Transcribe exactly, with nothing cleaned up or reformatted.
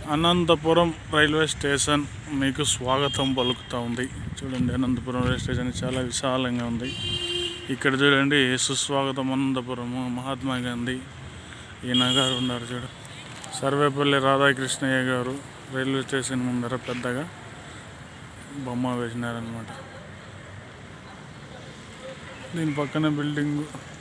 Anantapuram railway station మీకు స్వాగతం పలుకుతూ ఉంది. చూడండి, అనంతపురం రైల్వే స్టేషన్ చాలా విశాలంగా ఉంది. ఇక్కడ చూడండి, సుస్వాగతం అనంతపురము, మహాత్మా గాంధీ ఈయన గారు ఉన్నారు. చూడ సర్వేపల్లి రాధాకృష్ణయ్య గారు రైల్వే స్టేషన్ ముందర పెద్దగా బొమ్మ వేసినారనమాట. దీని పక్కన బిల్డింగు